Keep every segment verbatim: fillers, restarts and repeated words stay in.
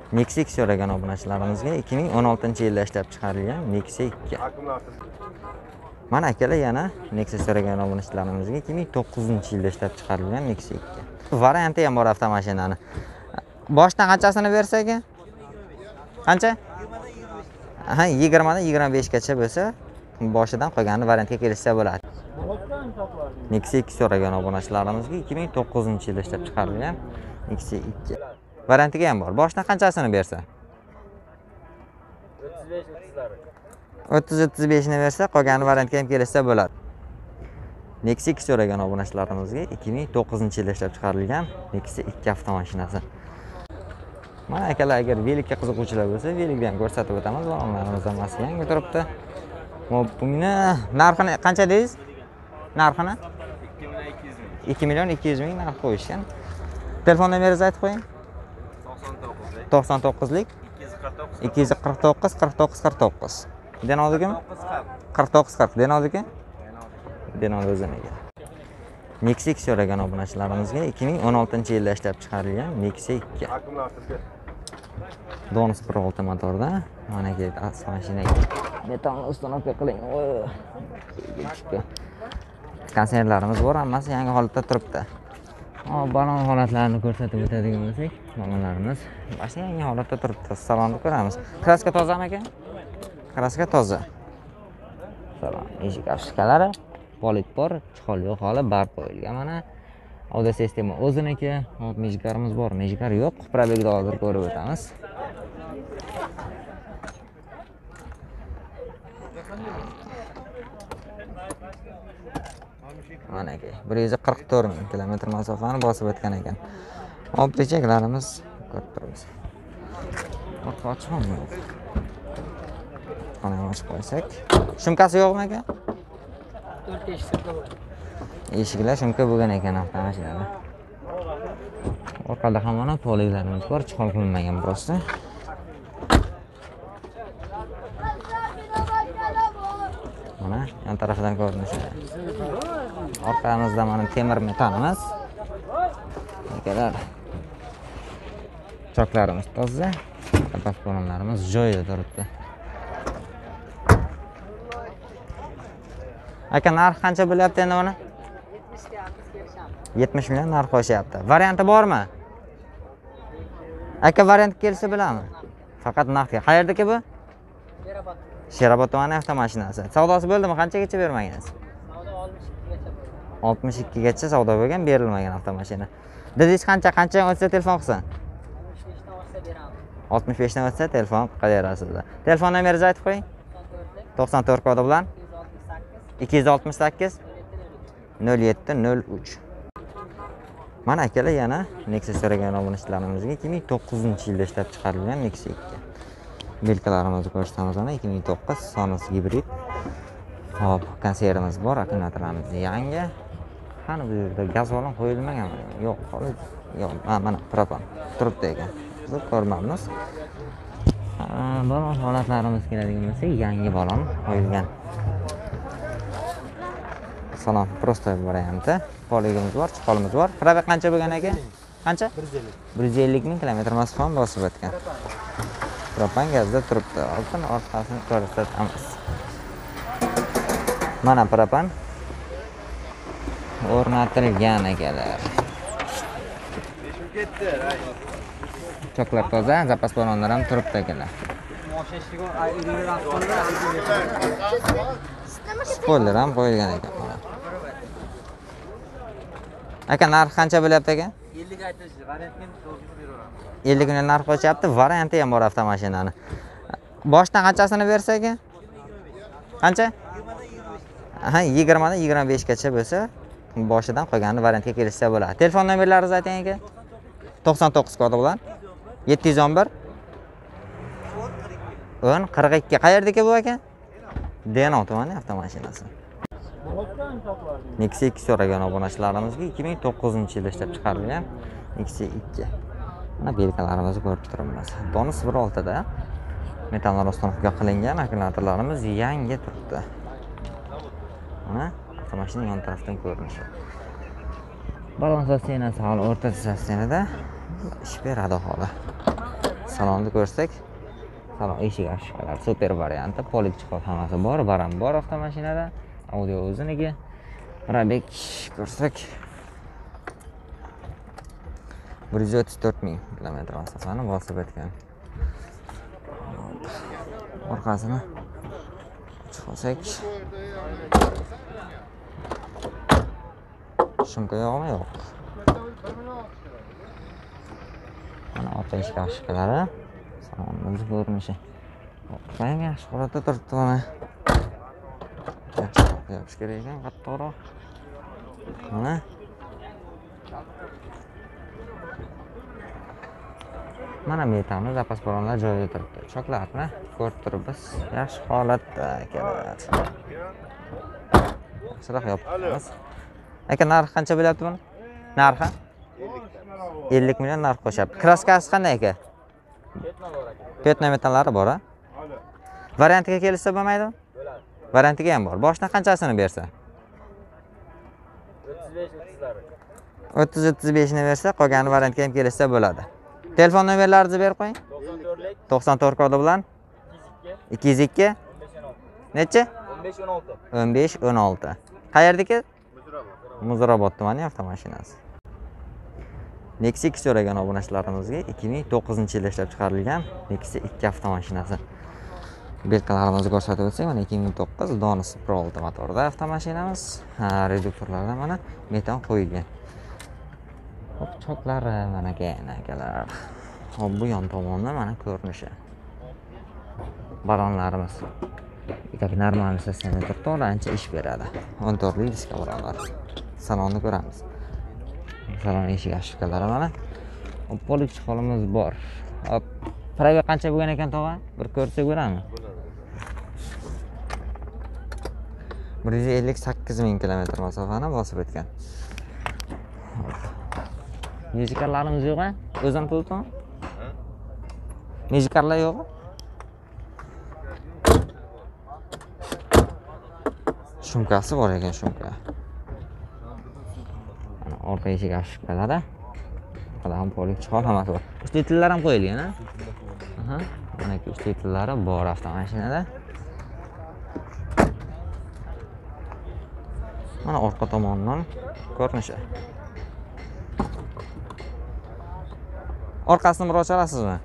Nexia ikki so'ragan obunachilarimizga ikki ming o'n oltinchi yilda ishlab chiqarilgan Nexia ikki. Mana akalar yana Nexia so'ragan obunachilarimizga ikki ming to'qqizinchi yilda ishlab chiqarilgan Nexia ikki. Varianti ham bor avtomashinani. Boshdan qanchasini bersa aka? Qancha? Ha, yigirma dan yigirma besh gacha bo'lsa, boshidan qolgani variantga kelishsa bo'ladi. Nexia ikki so'ragan obunachilarimizga ikki ming to'qqizinchi yilda ishlab chiqarilgan Nexia ikki. Variantiga ham bor. Boshdan qanchasini bersa? o'ttiz o'ttiz besh ni bersa, qolgani variantga ham kelishsa bo'ladi. Nexia ikki so'ragan obunachilarimizga ikki ming to'qqizinchi yilda ishlab chiqarilgan Nexia ikki avtomashinasi. Mana akalar, agar velikka qiziquvchilar bo'lsa, velikni ham ko'rsatib o'tamiz. Balonlarimiz hammasi yangi turibdi. Buni narxini qancha deysiz? Narxini ikki million ikki yuz ming narx qo'yishgan. Telefon nomeringizni aytib qo'ying. to'qson to'qqizlik ikki yuz qirq to'qqiz qirq to'qqiz qirq to'qqiz. Denodikimi? qirq to'qqiz qirq. Denodiki? Denod o'ziniga. Nexia ikki so'ragan obunachilarimizga ikki ming o'n oltinchi yilda ishlab chiqarilgan Nexia ikki. Donus bir olti motorda. Mana aka mashina metan uстановка qiling. Konsertlarimiz bor, hammasi yangi holatda turibdi. Hop, balon holatlarini ko'rsatib o'tadigan bo'lsak, balonlarimiz mashina yangi holatda turibdi. Salonni ko'ramiz. Kraska tozami aka? Kraska toza. Salon, eshik afishkalari polit bor, chihol yo'q holi barq qo'yilgan. Mana audio sistema o'ziniki. Hop, mejgarimiz bor, mejgar yo'q. Probegda hozir ko'rib o'tamiz. Mana aka, bir yuz qirq to'rt ming kilometr masofani bosib o'tgan ekan. Hop, chechaklarimiz ko'rib turibmiz. Orqa ochiqmi yo'q? Qani ochib qo'ysak. Shumkasi yo'qmi aka? to'rt eshik bor. Eshiklar shumka bo'lgan ekan avtomashinada. Orqada ham mana poliglarimiz bor, chihol qilinmagan prosta. Mana yon tarafdan ko'rinishi. Orqamizda mana temir metanimiz. Akalar. Choklarimiz toza, qapak bo'linlarimiz joyida turibdi. Aka, narx qancha bo'lyapti endi buni? yetmish million narx qo'shyapti. Varianti bormi? Aka, variant kelsa bilami? Faqat naqdga. Qayerdaki bu? Sherobod. Sherobod tumani avtomashinasi. Savdosi bo'ldimi? Qanchagacha bermagansiz? Savdo oltmish ikki gacha savdo bo'lgan, berilmagan avtomashina. Dedingiz qancha, qancha o'tsa telefon qilsin? oltmish besh dan o'tsa telefon qilaverasiz. Telefon nomeringizni aytib qo'ying. to'qson to'rt kodi bilan ikki yuz oltmish sakkiz nol yetti nol uch. Mana akalar, yana Nexia so'ragan obunachilarimizga ikki ming to'qqizinchi yilda ishlab chiqarilgan Nexia ikki. Belkalarimizni ko'rsatamiz. Mana ikki ming to'qqiz sonus gibrid. Hop, konsertimiz bor, akkumulyatorlarimiz yangi. Qani bu yerda gaz balon qo'yilmagan. Yo'q, yo'q, mana propan turibdi ekan. Biz ko'rmamiz. Balon holatlarimiz keladigan bo'lsa, yangi balon qo'yilgan. Salon prosta varianti. Poligimiz bor, chiqolimiz bor. Probeg qancha bo'lgan aka? Qancha? bir yuz ellik ming kilometr masofani bosib o'tgan. Propan gazda turibdi. Oldin orqasini ko'rsatamiz. Mana propan o'rnatilgan akalar. Choklar toza, zapas balonlar ham turibdi akalar. Spoiler ham qo'yilgan ekan. Aka, narx qancha bo'lyapti aka? ellik aytishdi, variantga to'g'ri beraveramiz. ellik million narx qo'yapti, varianti ham bor avtomashinani. Boshdan qanchasini bersa aka? Qancha? Ha, yigirma dan yigirma besh gacha bo'lsa, boshidan qolgani variantga kelishsa bo'ladi. Telefon nomerlaringizni ayting aka. to'qson to'qqiz kodi bilan yetti yuz o'n bir o'n qirq ikki. Qayerdaki bu aka? Denov tumani avtomashinasi. Nexia ikki so'ragan obunachilarimizga ikki ming to'qqizinchi yilda ishlab chiqarilgan Nexia ikki. Mana belkalarimizni ko'rib turibmiz. Donus bir olti da metanlar uстановка qilingan, akkumulyatorlarimiz yangi turibdi. Mana avtomashina yon tarafdan ko'rinishi. Balon sistemasi hali o'rta sistemada ish beradi hali. salonni ko'rsak, salon eshik ochishlar super varianti, polik chiqib hammasi bor, baram bor avtomashinada. Audio o'ziniki. Probeg ko'rsak bir yuz o'ttiz to'rt ming kilometr masofani bosib o'tgan. Orqasini chiqsak, shumka yo'qmi? Yo'q. Mana orqa eshik oshiqlari, salonimiz ko'rinishi. Ham yaxshi holatda turibdi mana. Yaxshi yopish kerak ekan, qattiqroq. Mana Mana metalni zapas balonlar joyida turibdi. Choklarni ko'rib turibmiz. Yaxshi holatda akalar. Yaxshiroq yopibmiz. Aka, narxi qancha bo'lyapti buni? Narxi ellik million narx qo'shyapti. Kraskasi qanday aka? Petno metallari bor, a? Variantiga kelsa bo'lmaydimi? Bo'ladi. Variantiga ham bor. Boshdan qanchasini bersa? o'ttiz o'ttiz besh ni bersa, qolgani variantga ham kelsa bo'ladi. Telefon nomerlaringizni berib qo'ying. to'qson to'rt kodi bilan ikki yuz ikki necha? o'n besh o'n olti. Qayerdaki? Muzrabot tumani avtomashinasi. Nexia ikki so'ragan obunachilarimizga ikki ming to'qqizinchi yilda ishlab chiqarilgan Nexia ikki avtomashinasi. Belkalarimizni ko'rsatib o'tsak, mana ikki ming to'qqiz Donus Pro olti motorda avtomashinamiz. Ha, reduktorlarda mana metan qo'yilgan. Hop, choklari mana keyin akalar. Hop, bu yon tomonda mana ko'rinishi. Balonlarimiz. Yo'q, normal sistemaga to'g'ri ancha ish beradi. o'n to'rtlik diska balonlar. Salonni ko'ramiz. Salon eshik ashkalari mana. Hop, polik holimiz bor. Hop, probeg qancha bo'lgan ekan tog'a? Bir ko'rsak bo'ladimi? bir yuz ellik sakkiz ming kilometr masofani bosib o'tgan. Mejikarlarimiz yo'q-a? O'zim pultimi? Mejikarlar yo'q-a? Shumkasi bor ekan, shumka. Mana orqa eshik ashkalari. Bularda ham polik chiqol hammasi bor. Uchlitillar ham qo'yilgan, a? Aha, mana uchlitillari bor avtomashinada. Mana orqa tomondan ko'rinishi. Orqasini bir ochar olasizmi?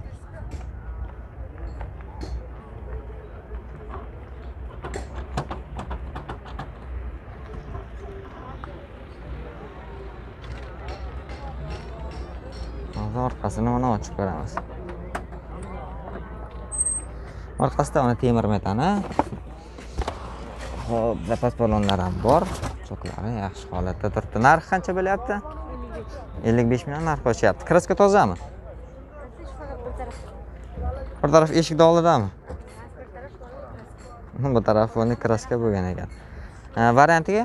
Hozir orqasini mana ochib ko'ramiz. Orqasida mana temir metani. Hop, zapas balonlar ham bor. Choklari yaxshi holatda turibdi. Narxi qancha bo'lyapti? ellik besh million narx qo'shyapti. Kraska tozami? Bir taraf eshik oldidami? Bu taraf bo'lni kraska bo'lgan ekan. Variantiga?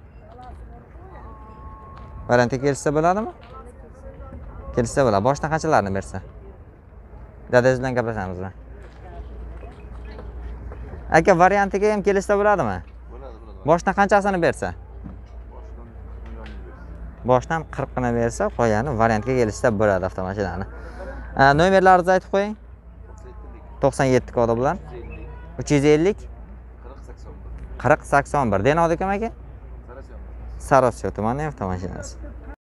Variantiga kelsa bo'ladimi? Kelsa bo'ladi. Boshdan qanchalarni bersa? Dadangiz bilan gaplashamiz. Aka, variantiga ham kelsa bo'ladimi? Bo'ladi, bo'ladi. Boshdan qanchasini bersa? Boshdan qirq ni bersa, qolgani variantga kelsa bo'ladi avtomashinani. Nomerlaringizni aytib qo'ying. to'qson yetti kodi bilan uch yuz ellik qirq sakson bir. Denodikam aka? Sarosiyo tumani avtomashinasi.